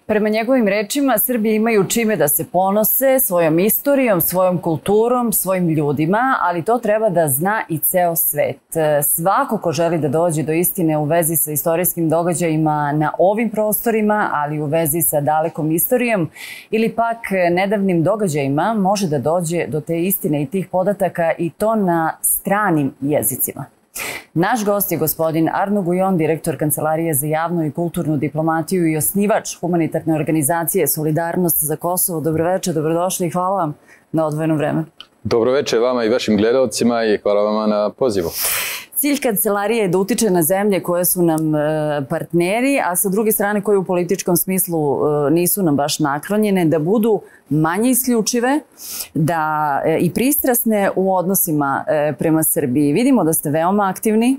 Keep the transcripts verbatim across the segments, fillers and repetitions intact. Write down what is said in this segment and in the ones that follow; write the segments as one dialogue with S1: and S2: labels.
S1: Prema njegovim rečima, Srbi imaju čime da se ponose svojom istorijom, svojom kulturom, svojim ljudima, ali to treba da zna i ceo svet. Svako ko želi da dođe do istine u vezi sa istorijskim događajima na ovim prostorima, ali u vezi sa dalekom istorijom ili pak nedavnim događajima, može da dođe do te istine i tih podataka i to na stranim jezicima. Naš gost je gospodin Arno Gujon, direktor Kancelarije za javnu i kulturnu diplomatiju i osnivač humanitarne organizacije Solidarnost za Kosovo. Dobroveče, dobrodošli i hvala vam na odvojeno vreme.
S2: Dobroveče vama i vašim gledalcima i hvala vama na pozivu.
S1: Cilj Kancelarije je da utiče na zemlje koje su nam partneri, a sa druge strane koje u političkom smislu nisu nam baš naklonjene, da budu manje isključive, da i pristrasne u odnosima prema Srbiji. Vidimo da ste veoma aktivni.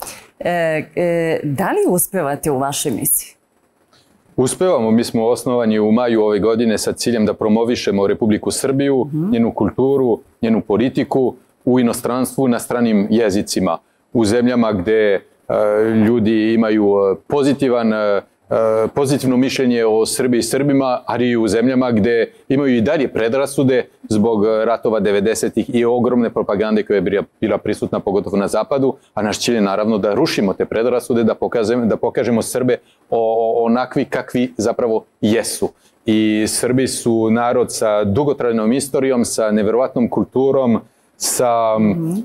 S1: Da li uspevate u vašoj misiji?
S2: Uspevamo. Mi smo osnovani u maju ove godine sa ciljem da promovišemo Republiku Srbiju, njenu kulturu, njenu politiku u inostranstvu na stranim jezicima. U zemljama gde ljudi imaju pozitivan, pozitivno mišljenje o Srbiji i Srbima, ali i u zemljama gde imaju i dalje predrasude zbog ratova devedesetih i ogromne propagande koja je bila prisutna pogotovo na zapadu, a naš cilj je naravno da rušimo te predrasude, da pokažemo, da pokažemo Srbe onakvi kakvi zapravo jesu. I Srbi su narod sa dugotrajnom istorijom, sa neverovatnom kulturom, sa mm-hmm.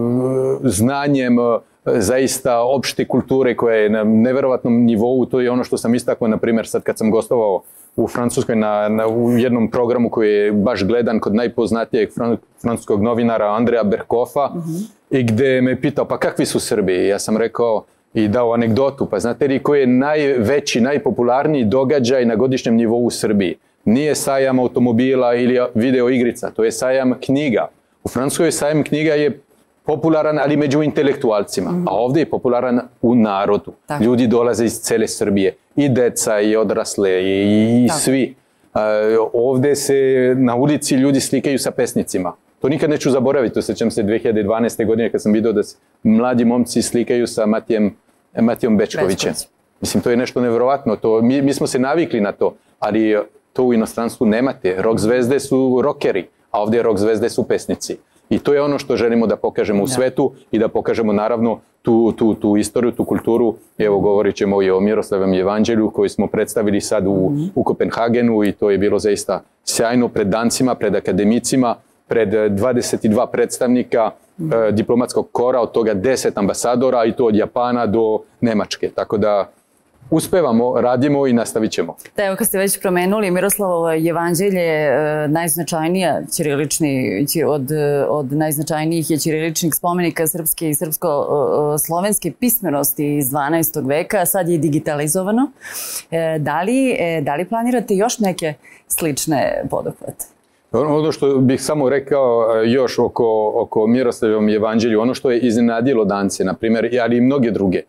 S2: e, znanjem zaista opšte kulture koja je na neverovatnom nivou. To je ono što sam istakao, na primjer, sad kad sam gostovao u Francuskoj na, na, u jednom programu koji je baš gledan kod najpoznatijeg fran, francuskog novinara Andreja Berkofa, mm-hmm. i gde me pitao pa kakvi su Srbi. Ja sam rekao i dao anegdotu, pa znate li koji je najveći, najpopularniji događaj na godišnjem nivou u Srbiji? Nije sajam automobila ili video igrica, to je sajam knjiga. U Francuskoj sajam knjiga je popularan, ali među intelektualcima, mm-hmm. a ovdje je popularan u narodu. Tako. Ljudi dolaze iz cele Srbije, i deca, i odrasle, i, i svi. Uh, ovdje se na ulici ljudi slikaju sa pesnicima. To nikad neću zaboraviti, to sećam se dve hiljade dvanaeste. godine kad sam vidio da se mladi momci slikaju sa Matijem, Matijom Bečkovićem. Mislim, to je nešto nevjerovatno. To, mi, mi smo se navikli na to, ali to u inostranstvu nemate. Rock zvezde su rockeri, a ovdje rock zvezde su pesnici. I to je ono što želimo da pokažemo u svetu i da pokažemo naravno tu, tu, tu istoriju, tu kulturu. Evo, govorit ćemo i o Miroslavom Jevanđelju koji smo predstavili sad u, mm-hmm. u Kopenhagenu i to je bilo zaista sjajno pred dancima, pred akademicima, pred dvadeset dva predstavnika mm-hmm. eh, diplomatskog kora, od toga deset ambasadora i to od Japana do Nemačke. Tako da uspevamo, radimo i nastavit ćemo.
S1: Da, evo kad ste već promenuli, Miroslavovo Jevanđelje je najznačajnija ćirilični, od, od najznačajnijih je ćiriličnih spomenika srpske i srpsko-slovenske pismenosti iz dvanaestog veka, sad je digitalizovano. Da li, da li planirate još neke slične poduhvate?
S2: Ono što bih samo rekao još oko, oko Miroslavljevom Jevanđelju, ono što je iznenadilo Dance, na primjer, ali i mnoge druge.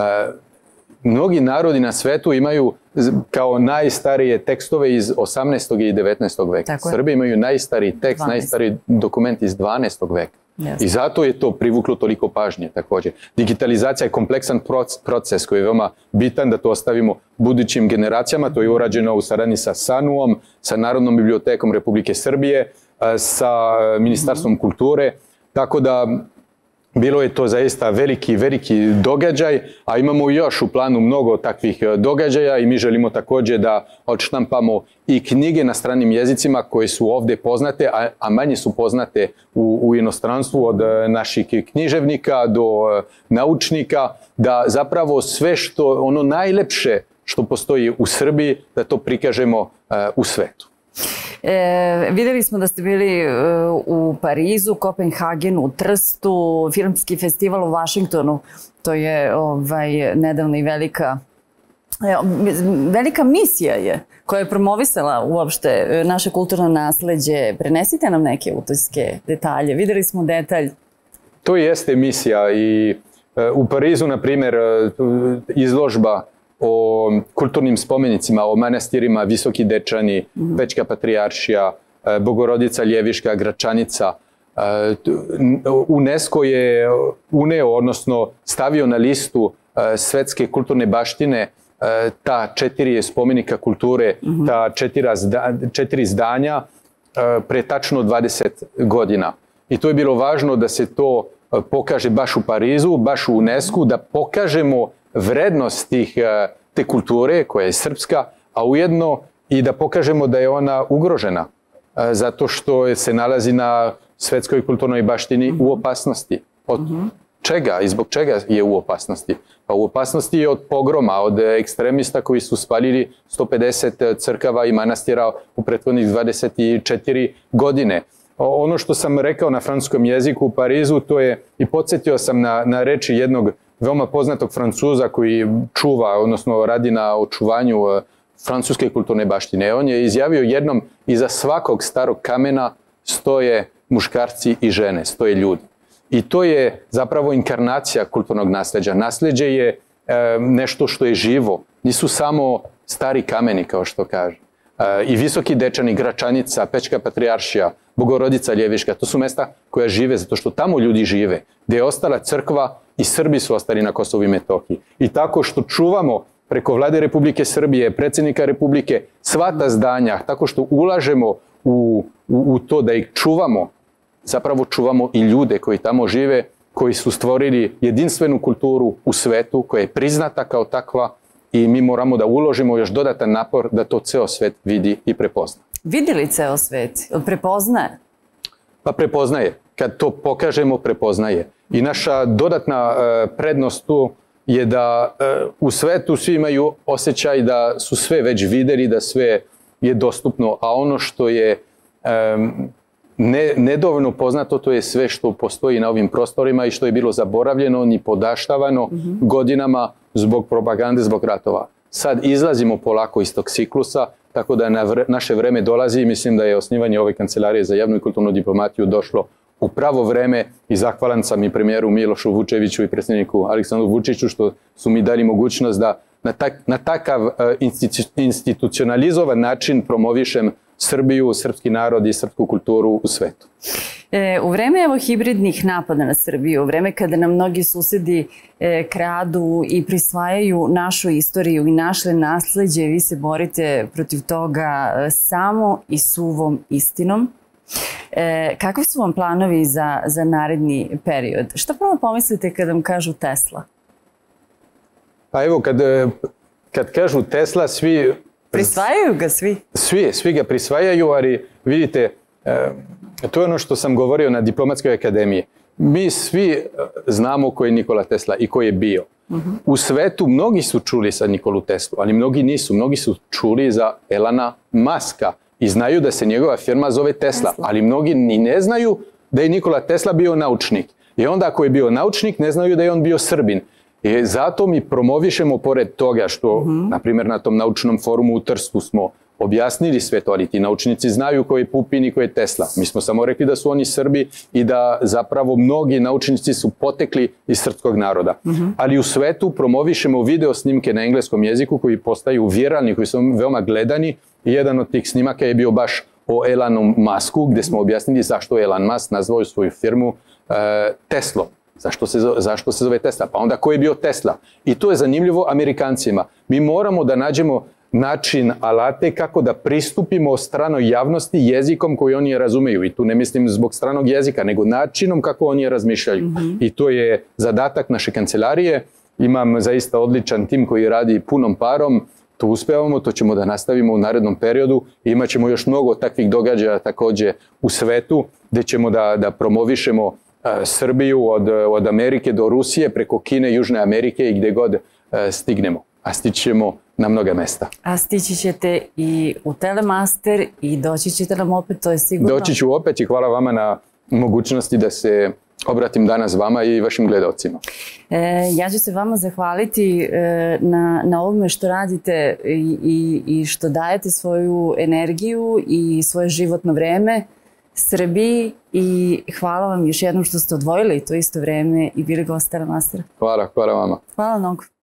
S2: Mnogi narodi na svetu imaju kao najstarije tekstove iz osamnaestog i devetnaestog veka. Srbi imaju najstariji tekst, dvanaest. Najstariji dokument iz dvanaestog veka. Jasne. I zato je to privuklo toliko pažnje također. Digitalizacija je kompleksan proces koji je veoma bitan da to ostavimo budućim generacijama. To je urađeno u saradnji sa SANU-om, sa Narodnom bibliotekom Republike Srbije, sa Ministarstvom mm-hmm. kulture. Tako da bilo je to zaista veliki, veliki događaj, a imamo još u planu mnogo takvih događaja i mi želimo također da odštampamo i knjige na stranim jezicima koje su ovdje poznate, a, a manje su poznate u, u inostranstvu, od naših književnika do naučnika, da zapravo sve što, ono najlepše što postoji u Srbiji, da to prikažemo uh, u svetu.
S1: E, videli smo da ste bili e, u Parizu, Kopenhagenu, Trstu, filmski festival u Vašingtonu. To je ovaj, nedavno i velika, e, velika misija je koja je promovisala uopšte naše kulturno nasleđe. Prenesite nam neke utiske, detalje. Videli smo detalj.
S2: To jeste misija i e, u Parizu, na primjer, izložba o kulturnim spomenicima, o manastirima Visoki Dečani, mm-hmm. Pećka Patrijaršija, Bogorodica Ljeviška, Gračanica. UNESCO je uneo, odnosno stavio na listu svetske kulturne baštine ta četiri spomenika kulture, ta četiri zdanja pre tačno dvadeset godina. I to je bilo važno da se to pokaže baš u Parizu, baš u UNESCO, da pokažemo vrednost te kulture koja je srpska, a ujedno i da pokažemo da je ona ugrožena zato što se nalazi na svetskoj kulturnoj baštini u opasnosti. Od čega i zbog čega je u opasnosti? Pa u opasnosti je od pogroma, od ekstremista koji su spalili sto pedeset crkava i manastira u prethodnih dvadeset četiri godine. Ono što sam rekao na francuskom jeziku u Parizu, to je, i podsjetio sam na, na reči jednog veoma poznatog Francuza koji čuva, odnosno radi na očuvanju francuske kulturne baštine. On je izjavio jednom: iza svakog starog kamena stoje muškarci i žene, stoje ljudi. I to je zapravo inkarnacija kulturnog nasleđa. Nasleđe je e, nešto što je živo. Nisu samo stari kameni, kao što kaže. E, I Visoki Dečani, Gračanica, Pećka Patrijaršija, Bogorodica Ljeviška, to su mesta koja žive zato što tamo ljudi žive. Gde je ostala crkva i Srbi su ostali na Kosovu i Metohiji. I tako što čuvamo preko Vlade Republike Srbije, predsjednika Republike, sva ta zdanja, tako što ulažemo u, u, u to da ih čuvamo, zapravo čuvamo i ljude koji tamo žive, koji su stvorili jedinstvenu kulturu u svetu, koja je priznata kao takva i mi moramo da uložimo još dodatan napor da to ceo svet vidi i prepozna.
S1: Vidi li ceo svet? Prepoznaje?
S2: Pa prepoznaje. Kad to pokažemo, prepoznaje. I naša dodatna uh, prednost tu je da uh, u svetu svi imaju osjećaj da su sve već videli, da sve je dostupno, a ono što je um, Ne, nedovoljno poznato, to je sve što postoji na ovim prostorima i što je bilo zaboravljeno ni podaštavano mm-hmm. godinama zbog propagande, zbog ratova. Sad izlazimo polako iz tog ciklusa, tako da na vre, naše vreme dolazi i mislim da je osnivanje ove kancelarije za javnu i kulturnu diplomatiju došlo u pravo vreme i zahvalan sam i premijeru Milošu Vučeviću i predsjedniku Aleksandru Vučiću što su mi dali mogućnost da na, tak, na takav uh, institu, institucionalizovan način promovišem Srbiju, srpski narod i srpsku kulturu u svetu.
S1: E, u vreme evo hibridnih napada na Srbiju, u vreme kada nam mnogi susedi e, kradu i prisvajaju našu istoriju i naše nasleđe, vi se borite protiv toga e, samo i suvom istinom. E, kakvi su vam planovi za, za naredni period? Šta prvo pomislite kada vam kažu Tesla?
S2: Pa evo, kad, kad kažu Tesla, svi...
S1: Prisvajaju ga svi?
S2: Svi, svi ga prisvajaju, ali vidite, to je ono što sam govorio na Diplomatskoj akademiji. Mi svi znamo ko je Nikola Tesla i ko je bio. Uh-huh. U svetu mnogi su čuli za Nikolu Teslu, ali mnogi nisu. Mnogi su čuli za Elana Muska i znaju da se njegova firma zove Tesla, Tesla. Ali mnogi ni ne znaju da je Nikola Tesla bio naučnik. I onda ako je bio naučnik, ne znaju da je on bio Srbin. I zato mi promovišemo pored toga što, mm-hmm. na primjer, na tom naučnom forumu u Trstu smo objasnili sve to, ali ti naučnici znaju ko je Pupin i ko je Tesla. Mi smo samo rekli da su oni Srbi i da zapravo mnogi naučnici su potekli iz srpskog naroda. Mm-hmm. Ali u svetu promovišemo video snimke na engleskom jeziku koji postaju viralni, koji su veoma gledani. I jedan od tih snimaka je bio baš o Elanu Musku, gde smo objasnili zašto je Elon Musk nazvao svoju firmu uh, Teslom. Zašto se, zašto se zove Tesla? Pa onda ko je bio Tesla? I to je zanimljivo Amerikancima. Mi moramo da nađemo način, alate kako da pristupimo stranoj javnosti jezikom koji oni razumeju. I tu ne mislim zbog stranog jezika, nego načinom kako oni razmišljaju. Mm-hmm. I to je zadatak naše kancelarije. Imam zaista odličan tim koji radi punom parom. To uspevamo, to ćemo da nastavimo u narednom periodu. I imat ćemo još mnogo takvih događaja takođe u svetu, gde ćemo da, da promovišemo Srbiju od, od Amerike do Rusije, preko Kine, Južne Amerike i gde god uh, stignemo. A stićemo na mnoga mesta.
S1: A stići ćete i u Telemaster i doći ćete nam opet, to je sigurno?
S2: Doći ću opet i hvala vama na mogućnosti da se obratim danas vama i vašim gledalcima.
S1: E, ja ću se vama zahvaliti e, na, na ovome što radite i, i, i što dajete svoju energiju i svoje životno vreme Srbiji i hvala vam još jednom što ste odvojili to isto vreme i bili gost Telemastera.
S2: Hvala, hvala vama.
S1: Hvala mnogo.